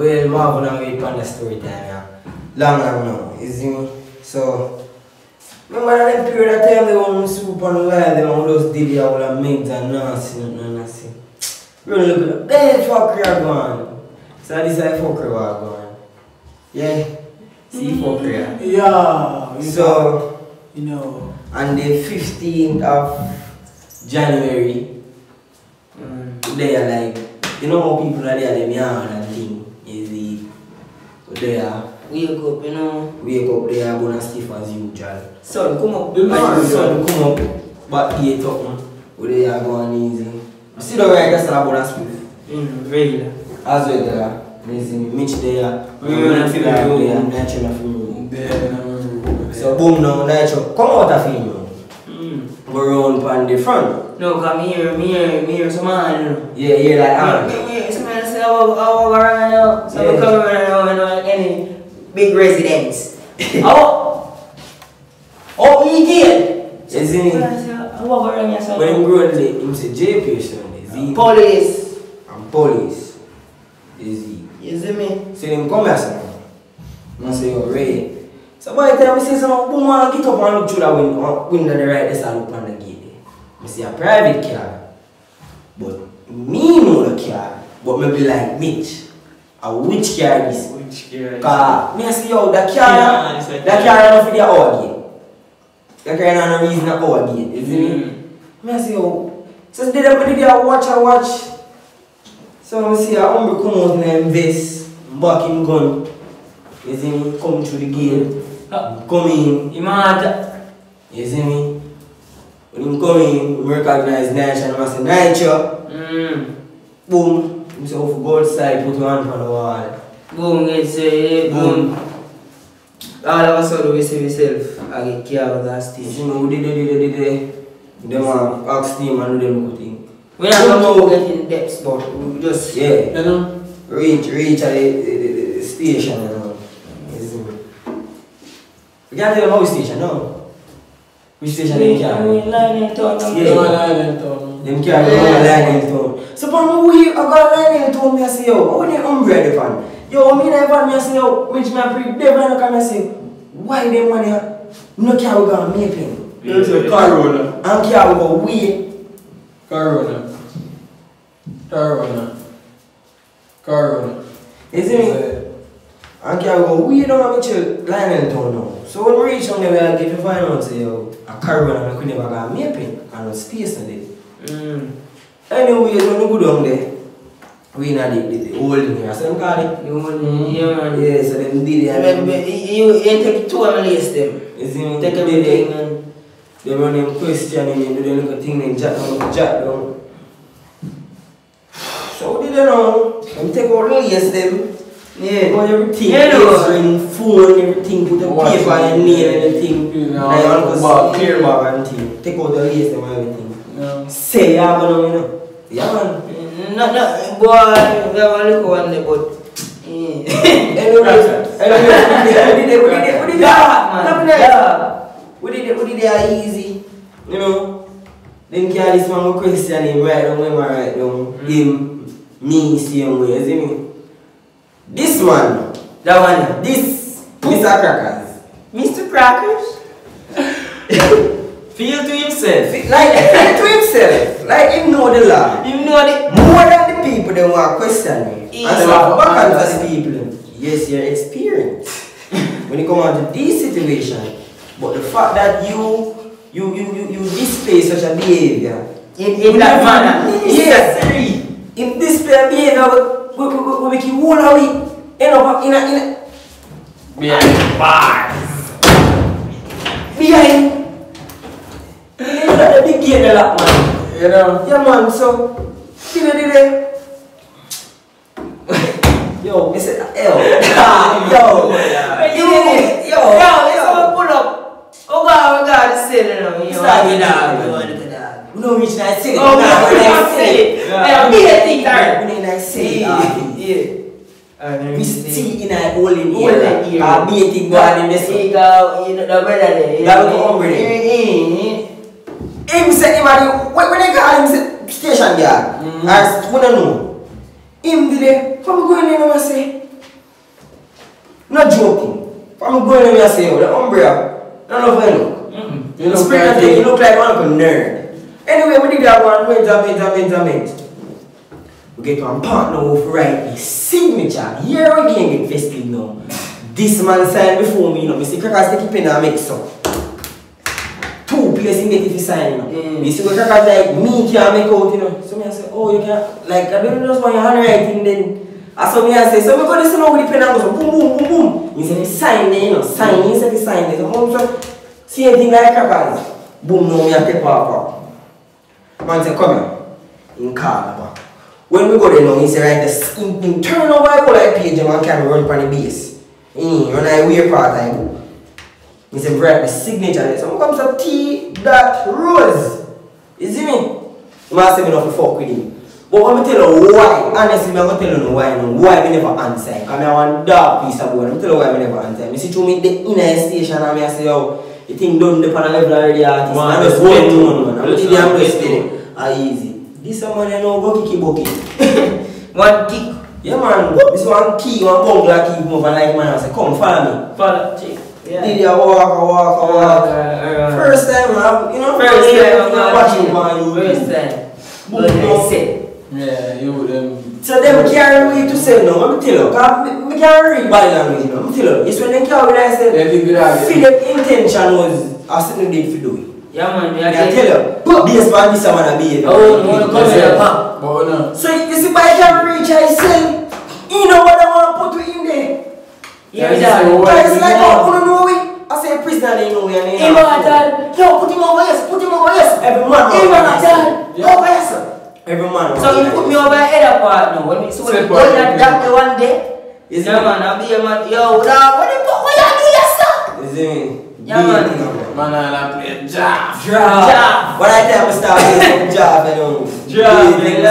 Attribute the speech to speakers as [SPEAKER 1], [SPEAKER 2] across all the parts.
[SPEAKER 1] Well, Marvin and wait on the story time, yeah. Long now, you see me? So, remember that period of time they want to swoop on the line, they want to just did all the mix and nasty, nasty. Really look at that, fuck you going. So this is fuck you going. Yeah? See fuck you.
[SPEAKER 2] Yeah.
[SPEAKER 1] So,
[SPEAKER 2] you know.
[SPEAKER 1] On the 15th of January, they are like, you know how people are there, they are and thing. They are wake up, you know. Wake up, they are gonna stiff as usual. Sun come up, sun come up, but 8 up, man. They are going easy. See the right, that's not gonna stiff. Regular. As well, they are. Mitch there. We're gonna feel like they are natural film. So, boom, now, natural. Come out of film. Go round on the front. No, come here, some man. Yeah, like some man say, oh, right now. So, we come around any big residence. He did. You see me? When him grow up, him say JP, son. Police. And police. You see me? So, him come here, son. I say, you're ready. So by the time I say some boom and get up and look through that window the right, I look on the gate. I see a private car. But me know the car. But maybe like Mitch. Which car is? Which car? Because me see yo, the car is not for the hour gate. The car is not no reason the hour gate. You see me? I see yo. So they watch. So I see a hombre come out in a vest, back in gun. You see me? Come through the gate. Come in. You see me? When him come in, we recognize Nitro and I say, Nitro. Boom. He say, oh, for go outside, put your hand on the wall. Boom, get say, boom. All of a sudden, we see myself, I get care of that stage. You know, we did. Them ask team and do them good thing. We don't know get in depth, but we just, you know, reach at the station, you know. We can't tell them how station, no? Which station they carry? Line in town. Them carry line in town. So, when we got a line in town, I say, yo, how the umbrella fan? Yo, me never I say, yo, which man pretty devil and come and say, why them money no carry go and make him?
[SPEAKER 2] There's a Corona.
[SPEAKER 1] And carry go way.
[SPEAKER 2] Corona.
[SPEAKER 1] You see me? And carry go way down and make line in town now. So when we reach on the way, I get to find out, say, yo, a caravan and I could never go and make it, and no space in it. Anyway, when we go down there, we know the holding here, so them call it? The holding, yeah, man. Yeah, so them did it. You take 2 and lace them. You see me? Take everything and they run them questioning and do them little thing and jot down. So what did they know? Them take all the lace them. Yeah, got everything, ring, phone, everything, put the paper and nail and everything. Clear bag and thing. Take out the lace and everything. Say, yeah, man, you know. Yeah, man. No, boy, we have a look one day, but. We did it easy. You know. Then carry this man question him right down, right down. Him, me, same way, you see me? This one, that one, this, Mr. Crackers. Mr. Crackers? Feel to himself. Feel to himself. Like him know the law. Him know the more than the people that want to question me. And they want to back on the people. Yes, your experience. When you come out to this situation, but the fact that you display such a behavior in that manner, yes, in display a behavior. We make you all of it end up in a behind bars. Behind. You know the big gate a lot, man. You know? Yeah, man, so yo, I said L. Yo, so pull up. Oh God, it's silly now. You know, we don't reach that city. Oh, we don't city. We need that city. Yeah. We see in a hole in here. I'll be a thing going in the city. That will come with it. Him said, when they call him station guard, I don't know. Him did it. How we going in and say, Not joking. I'm going to me and say, the umbrella, none of them look. You look like one nerd. Anyway, we did that one, wait. We get one partner who write the signature. Here again get festive now. This man signed before me, you know. Mr. Crackers take pen and make so. 2 places make if you sign, you know. You see what Crackers like, me can't make out, you know. So me I say, oh, you can't, like, I don't just want your handwriting then. And so me I say, so we got this, you know, with the pen and go so boom, boom, boom, boom. He said, he sign there, you know, sign, he said, he sign there. So mom said, same thing like Crackers. Boom, now me a take off. Man said, come here. In car, when we go there now, he said, right, in turn over I go like page and man can run on the base. Run a weird part I go. He said, write the signature there. So comes up T. Rose. You see me? You must say me not to fuck with him. But when I tell you why, honestly, I'm going to tell you why we never answer. Because I want a dark piece of wood. I'm telling you why we never answer. I see through me the inner station and I say, oh, the thing done the pan level already artist. I'm just going to man. I'm just easy. This one you know go kicky bucky. One kick. Yeah man, this one key, one bungler key move and like man I say, come follow me.
[SPEAKER 3] Follow, chick. Yeah.
[SPEAKER 1] Did you walk. First time, you know,
[SPEAKER 3] first time
[SPEAKER 1] I'm watching one you.
[SPEAKER 3] First time.
[SPEAKER 1] But you say.
[SPEAKER 2] Yeah, you them.
[SPEAKER 1] So them carry me to say no, I'm tell you, because I can't read body language, you know. I'm tell you, it's when they carry me I say, feel the intention was I something they did for do it.
[SPEAKER 3] Yeah man,
[SPEAKER 1] I tell you, based on this I want to be.
[SPEAKER 3] Oh, no, come here, pop.
[SPEAKER 1] So you see, by can reach, I say, you know what I want to put in there.
[SPEAKER 3] Yeah,
[SPEAKER 1] it's like, I want to know it. I say, prisoner, they know it.
[SPEAKER 3] Hey, man, yo, put him over, yes.
[SPEAKER 1] Every man.
[SPEAKER 3] Hey, man,
[SPEAKER 1] over, yes. Every man.
[SPEAKER 3] So you put me over head apart now. When we go that one day, yeah, man, I'll be a man. Yo, what you do, yes, sir?
[SPEAKER 1] You see me?
[SPEAKER 3] Yeah, man.
[SPEAKER 2] Man, I play Jav.
[SPEAKER 1] What I tell me start playing Jav, you know.
[SPEAKER 3] Jav,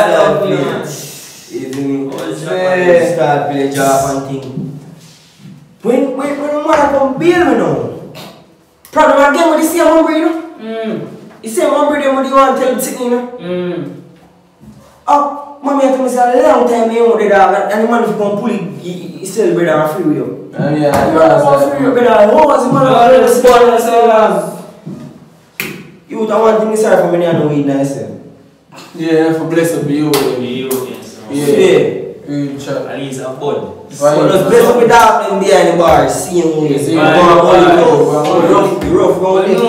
[SPEAKER 1] you see me? Start playing Jav and thing. When man come bail me now, problem again with the same umbrella, you know? The same umbrella with the one tell me sick, you know? Oh, mommy told me say a long time me own the dog and the man if come pull it, he still brother and free with you.
[SPEAKER 2] Yeah,
[SPEAKER 1] you was the man of the sport and say, you would want things sorry for me and the weed nice.
[SPEAKER 2] Yeah, for blessed be you. Yeah.
[SPEAKER 3] At least a bud.
[SPEAKER 1] So just bless up with that in behind the bar, seeing you. You rough round there.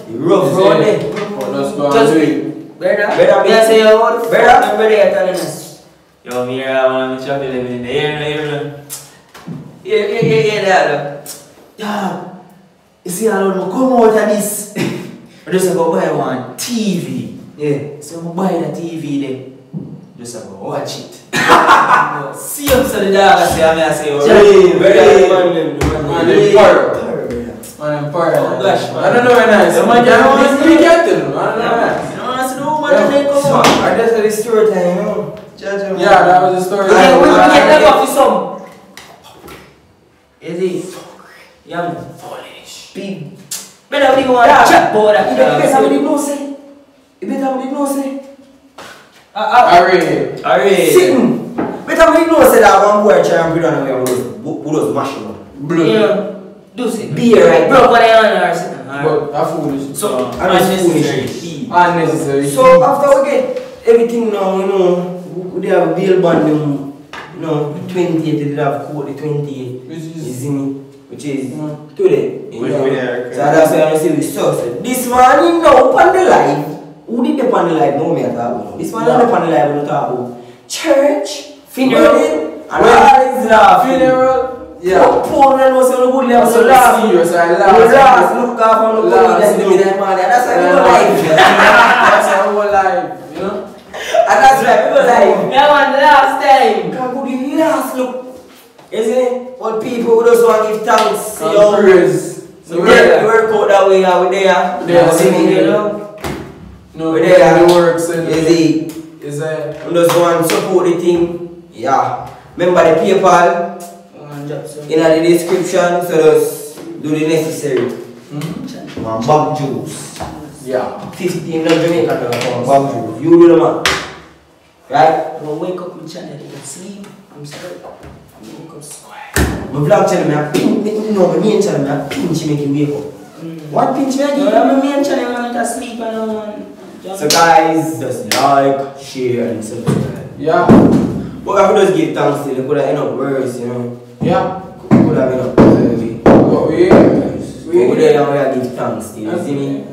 [SPEAKER 2] Let's go and do it.
[SPEAKER 3] Better say your word. Better telling us. Yo, me here, I want to chop you in the air.
[SPEAKER 1] Yeah, you see, I don't know, come out of this.
[SPEAKER 3] I just go buy one TV.
[SPEAKER 1] Yeah.
[SPEAKER 3] So I buy the TV then. Just go watch it. See up to the dog, I say, I say,
[SPEAKER 1] Man,
[SPEAKER 2] I don't know when I say, man, I don't know.
[SPEAKER 1] I just had a story time, you know.
[SPEAKER 2] Yeah, that was the story.
[SPEAKER 3] We get that off with some. Is it? Yeah, foolish. Big. Better we want to chat about that.
[SPEAKER 1] You better did not say.
[SPEAKER 2] Alright.
[SPEAKER 1] Sitting. Better we did not say that one boy try and breathe on the way who was mashing up.
[SPEAKER 2] Blood.
[SPEAKER 3] Yeah. Do say.
[SPEAKER 1] Beer right
[SPEAKER 3] bro, what I on or something.
[SPEAKER 2] But that's foolish.
[SPEAKER 3] So,
[SPEAKER 2] unnecessary.
[SPEAKER 1] So after we get everything now, you know, we have a bail bond, you know, the 28th, they have court the 28th. You see me? Which is today. You know? So that's why I say we so this man, you know, upon the live. Who did the upon the live? No, me at all. This man on the upon the live, we don't talk about church, funeral, and all is love.
[SPEAKER 2] Funeral. Yeah.
[SPEAKER 1] Poor man was on the good level. So last,
[SPEAKER 2] serious, I
[SPEAKER 1] last, look up on the good that's the middle man. That's why we go live.
[SPEAKER 2] That's our whole life, you know?
[SPEAKER 1] And that's why we go live.
[SPEAKER 3] Yeah, man, the last time.
[SPEAKER 1] Can't go the last look. Isn't it? What people who just want to give thanks.
[SPEAKER 2] And praise.
[SPEAKER 1] So we work out that way, are we there?
[SPEAKER 2] See me,
[SPEAKER 3] you know?
[SPEAKER 2] No,
[SPEAKER 1] we're there.
[SPEAKER 2] The works and
[SPEAKER 1] is there? I'm just going to support the thing. Yeah. Remember the PayPal in the description, so just do the necessary. Bag juice.
[SPEAKER 2] Yeah.
[SPEAKER 1] 15 Jamaican dollars for bag juice. You do the man. Right?
[SPEAKER 3] I'm going to wake up in channel and sleep. I'm sorry.
[SPEAKER 1] My vlog channel, I pinch, no, my main channel, I pinch make you wake up. What pinch me again?
[SPEAKER 3] No, my main channel, I'm not asleep and no one.
[SPEAKER 1] So guys, just like, share and subscribe.
[SPEAKER 2] Yeah.
[SPEAKER 1] But I could just give thanks to you, could have end up worse, you know.
[SPEAKER 2] Yeah.
[SPEAKER 1] Could have end up worse.
[SPEAKER 2] But we
[SPEAKER 1] But we there now, we give thanks to you, see me?